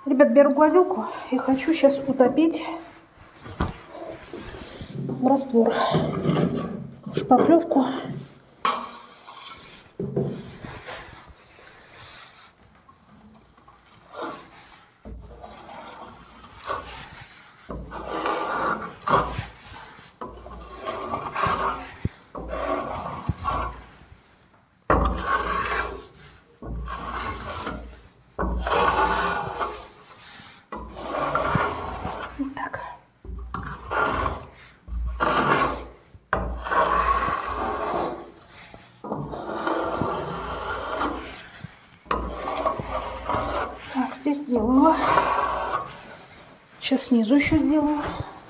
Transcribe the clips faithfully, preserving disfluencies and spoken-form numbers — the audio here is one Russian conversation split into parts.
Ребят, беру гладилку и хочу сейчас утопить в раствор шпаклевку. Здесь сделала. Сейчас снизу еще сделаю.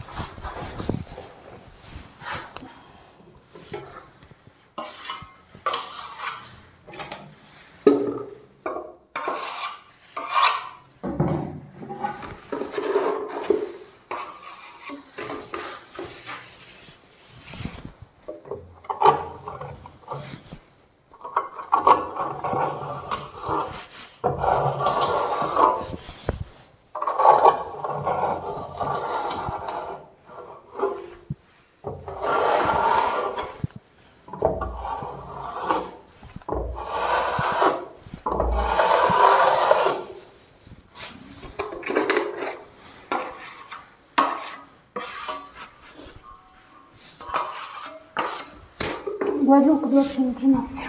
Гладилка двадцать семь на тринадцать.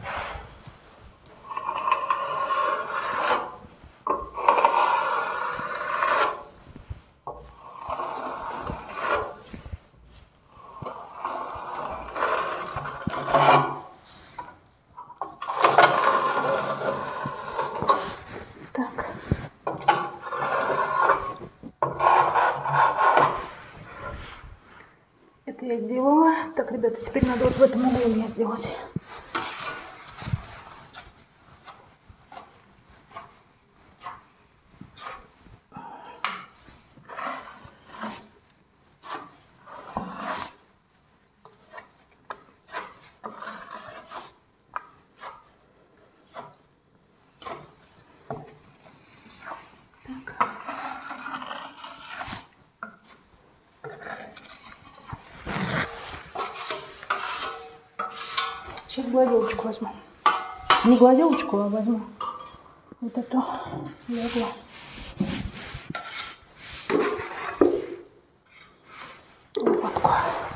Так. Это я сделала. Так, ребята, теперь надо вот в этом углу мне сделать. Сейчас гладилочку возьму. Не гладилочку, а возьму вот эту легло. Лопатку.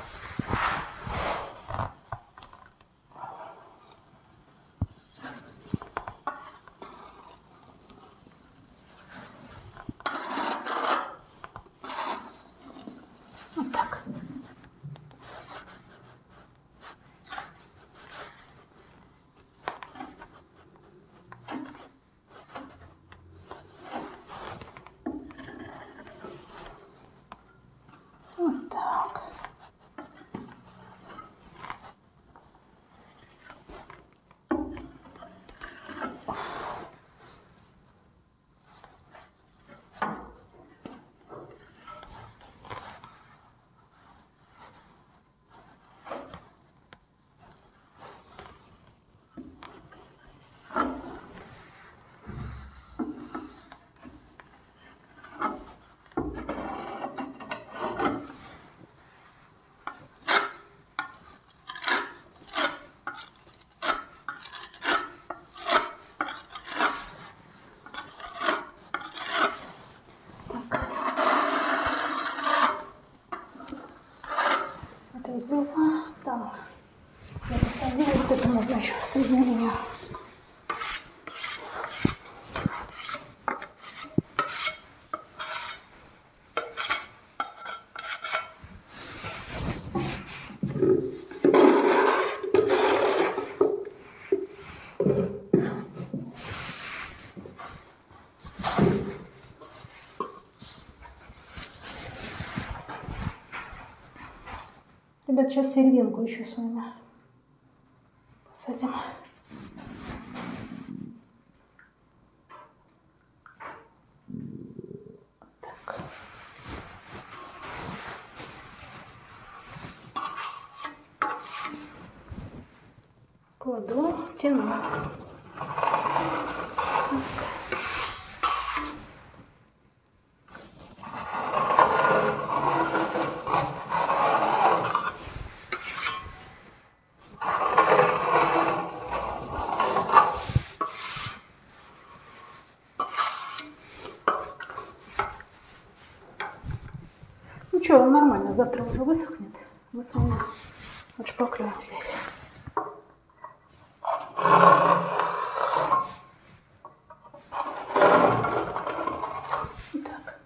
Вот так. Вот так. Это я сделала. Там я посадила. Вот это можно еще среднюю линию. Ребят, сейчас серединку еще с вами посадим. Так. Кладу, тяну. Ничего, нормально, завтра уже высохнет. Мы с вами отшпаклюем здесь. Так.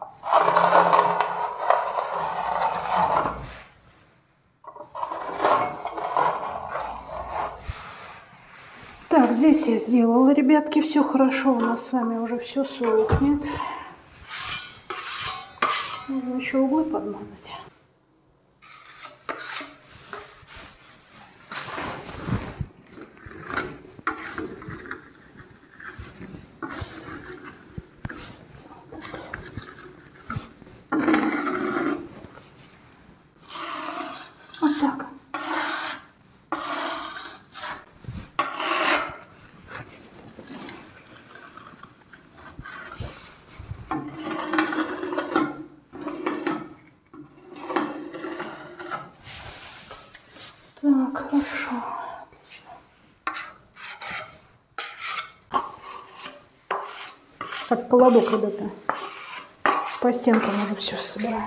Так, здесь я сделала, ребятки, все хорошо. У нас с вами уже все сохнет. Нужно еще углы подмазать. Вот так. Так, хорошо, отлично. Как колобок, ребята. По стенкам уже все собираю.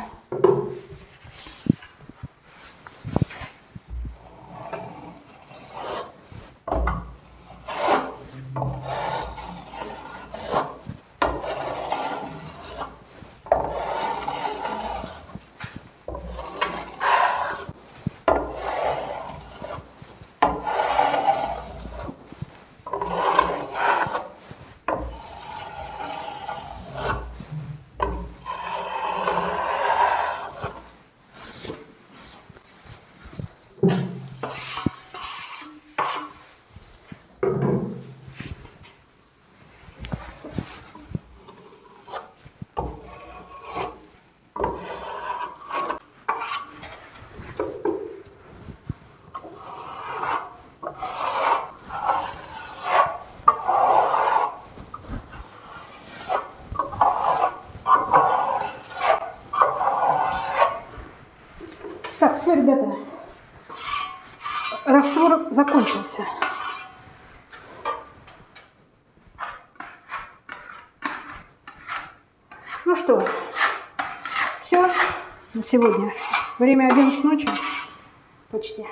Так, все, ребята, раствор закончился. Ну что, все на сегодня. Время одиннадцать ночи почти.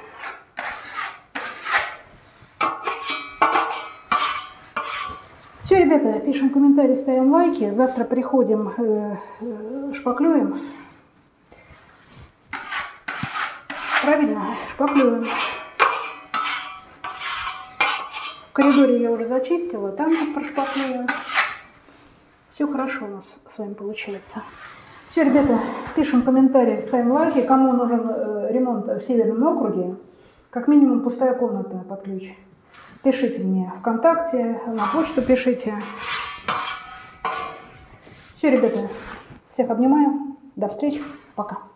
Все, ребята, пишем комментарии, ставим лайки. Завтра приходим, э, э, шпаклюем. Правильно, шпаклюем. В коридоре я уже зачистила, там прошпаклюю. Все хорошо у нас с вами получается. Все, ребята, пишем комментарии, ставим лайки. Кому нужен э, ремонт в Северном округе, как минимум пустая комната под ключ. Пишите мне ВКонтакте, на почту пишите. Все, ребята, всех обнимаю. До встречи. Пока.